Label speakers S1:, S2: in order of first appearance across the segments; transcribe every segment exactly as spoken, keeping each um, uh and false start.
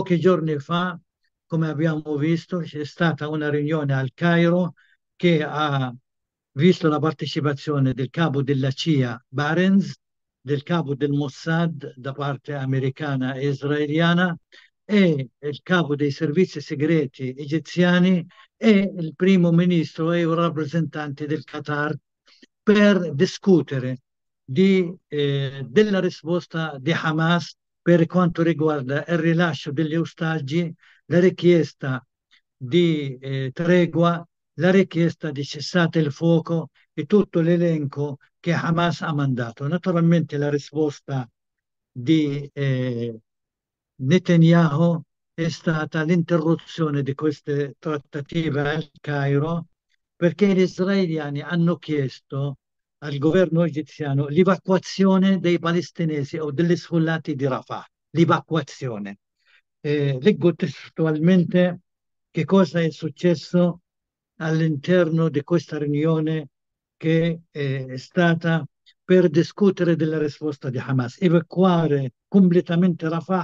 S1: pochi giorni fa, come abbiamo visto, c'è stata una riunione al Cairo che ha visto la partecipazione del capo della C I A Barents, del capo del Mossad da parte americana e israeliana e il capo dei servizi segreti egiziani e il primo ministro e un rappresentante del Qatar per discutere di, eh, della risposta di Hamas per quanto riguarda il rilascio degli ostaggi, la richiesta di eh, tregua, la richiesta di cessate il fuoco e tutto l'elenco che Hamas ha mandato. Naturalmente la risposta di eh, Netanyahu è stata l'interruzione di queste trattative al Cairo perché gli israeliani hanno chiesto al governo egiziano l'evacuazione dei palestinesi o degli sfollati di Rafah, l'evacuazione. Eh, leggo testualmente che cosa è successo all'interno di questa riunione che eh, è stata per discutere della risposta di Hamas, evacuare completamente Rafah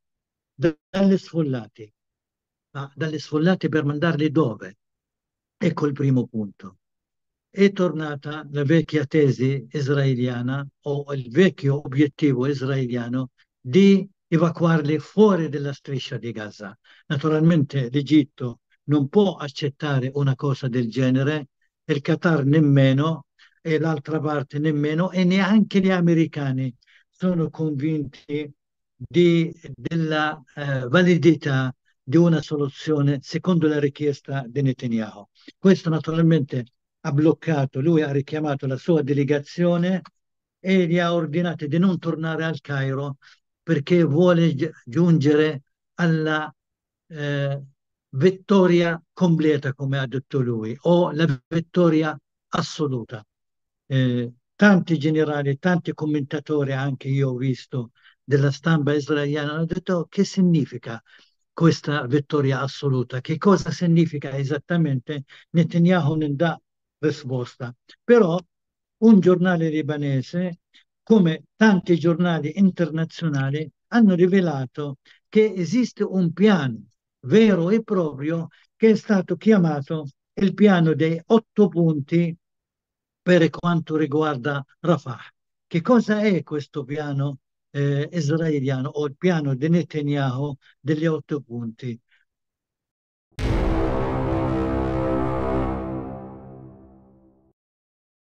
S1: dalle sfollati, ma dalle sfollati per mandarli dove? Ecco il primo punto. È tornata la vecchia tesi israeliana o il vecchio obiettivo israeliano di evacuarli fuori dalla striscia di Gaza. Naturalmente l'Egitto non può accettare una cosa del genere, il Qatar nemmeno, e l'altra parte nemmeno, e neanche gli americani sono convinti di- della eh, validità di una soluzione secondo la richiesta di Netanyahu. Questo naturalmente ha bloccato, lui ha richiamato la sua delegazione e gli ha ordinato di non tornare al Cairo perché vuole gi- giungere alla eh, vittoria completa, come ha detto lui, o la vittoria assoluta. Eh, tanti generali, tanti commentatori, anche io ho visto della stampa israeliana, hanno detto che significa questa vittoria assoluta, che cosa significa esattamente. Netanyahu non dà risposta. Però un giornale libanese, come tanti giornali internazionali, hanno rivelato che esiste un piano vero e proprio che è stato chiamato il piano dei otto punti per quanto riguarda Rafah. Che cosa è questo piano eh, israeliano o il piano di Netanyahu degli otto punti?